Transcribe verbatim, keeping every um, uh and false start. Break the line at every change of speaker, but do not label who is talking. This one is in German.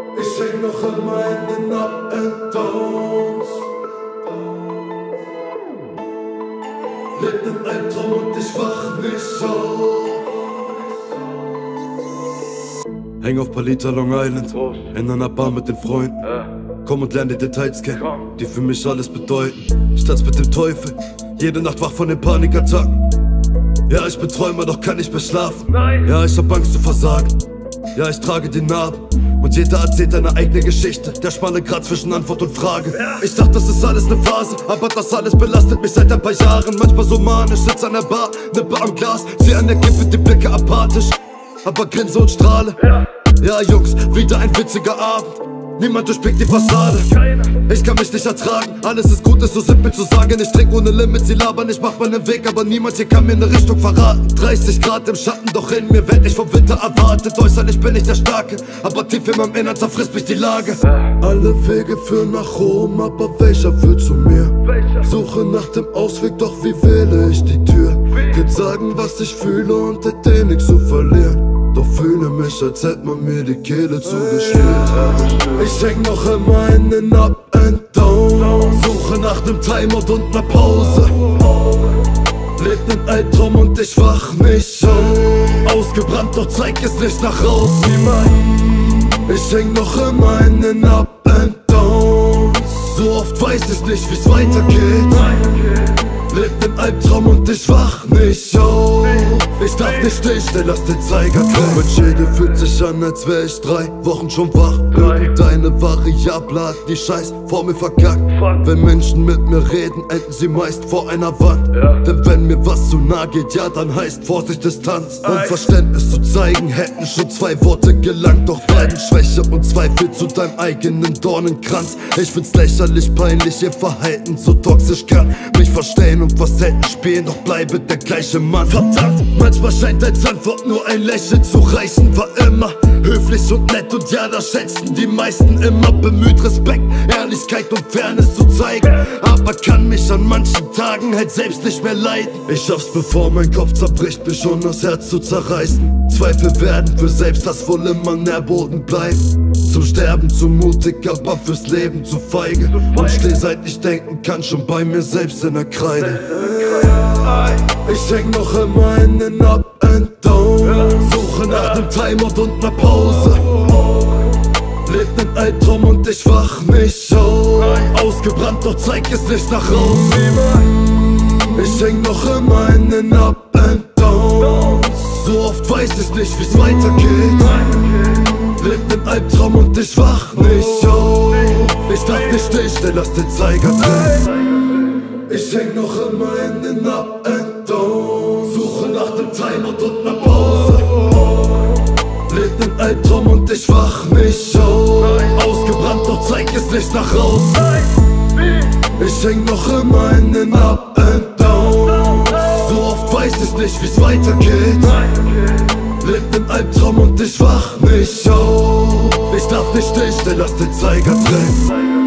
Ich häng noch immer in den Up and Downs. Lebt im Albtraum und ich wach nicht auf. Häng auf Palita Long Island, in einer Bar mit den Freunden. Komm und lern die Details kennen, die für mich alles bedeuten. Ich tanz mit dem Teufel, jede Nacht wach von den Panikattacken. Ja, ich bin Träumer, doch kann nicht mehr schlafen. Ja, ich hab Angst zu versagen. Ja, ich trage die Narben und jeder erzählt eine eigene Geschichte. Der schmale Grat zwischen Antwort und Frage. Ich dachte, das ist alles ne Phase, aber das alles belastet mich seit ein paar Jahren. Manchmal so manisch, sitz an der Bar, nippe am Glas, seh an der Kippe die Blicke apathisch, aber grinse und strahle. Ja, Jungs, wieder ein witziger Abend. Niemand durchblickt die Fassade. Ich kann mich nicht ertragen. Alles ist gut, ist so simpel zu sagen. Ich trink ohne Limits, sie labern, ich mach meinen Weg, aber niemand hier kann mir ne Richtung verraten. dreißig Grad im Schatten, doch in mir werd ich vom Winter erwartet. Äußerlich bin ich der Starke, aber tief in meinem Innern zerfrisst mich die Lage. Alle Wege führen nach Rom, aber welcher führt zu mir? Suche nach dem Ausweg, doch wie wähle ich die Tür? Geht sagen, was ich fühle und hätte nichts zu verlieren. Doch fühle mich, als hätte man mir die Kehle zugeschnürt. Ich häng noch immer in den Up and Down. Suche nach nem Timeout und ner Pause. Lebt nen Albtraum und ich wach nicht auf. Ausgebrannt, doch zeig es nicht nach raus. Ich häng noch immer in den Up and Down. So oft weiß ich nicht, wie's weitergeht. Lebt im Albtraum und ich wach nicht auf. Ich darf nicht stillstehen, lass den Zeiger drehen. Mein Schädel fühlt sich an, als wär ich drei Wochen schon wach. Irgendeine Variable hat die Scheiß vor mir verkackt. Wenn Menschen mit mir reden, enden sie meist vor einer Wand. Denn wenn mir was zu nah geht, ja dann heißt Vorsicht, Distanz. Um Verständnis zu zeigen, hätten schon zwei Worte gelangt. Doch bleiben Schwäche und Zweifel zu deinem eigenen Dornenkranz. Ich find's lächerlich peinlich, ihr Verhalten so toxisch kann mich verstehen und Facetten spielen, doch bleibe der gleiche Mann. Verdammt, manchmal scheint als Antwort nur ein Lächeln zu reichen. War immer höflich und nett und ja, das schätzten die meisten immer. Bemüht Respekt, Ehrlichkeit und Fairness zu zeigen, aber kann mich an manchen Tagen halt selbst nicht mehr leiden. Ich schaff's, bevor mein Kopf zerbricht, mich schon das Herz zu zerreißen. Zweifel werden für Selbsthass wohl immer Nährboden bleiben. Zum Sterben zu mutig, aber fürs Leben zu feige. Und steh seit ich denken kann, schon bei mir selbst in der Kreide. Ich häng noch immer in den Up and Down. Suche nach nem Timeout und ner Pause. Lebt nen Albtraum und ich wach nicht auf. Ausgebrannt, doch zeig es nicht nach raus. Ich häng noch immer in den Up and Down. So oft weiß ich nicht, wie's weitergeht. Lebt im Albtraum und ich wach nicht auf. Ich darf nicht stillstehen, lass den Zeiger drehen. Ich häng noch immer in den Up and Down. Suche nach dem Timeout und ner Pause. Lebt im Albtraum und ich wach nicht auf. Ausgebrannt, doch zeig es nicht nach raus. Ich häng noch immer in den Up and Down. So oft weiß ich nicht, wie's weitergeht. Lebt im Albtraum und ich wach nicht auf. Ich darf nicht stillstehen, lass den Zeiger drehen.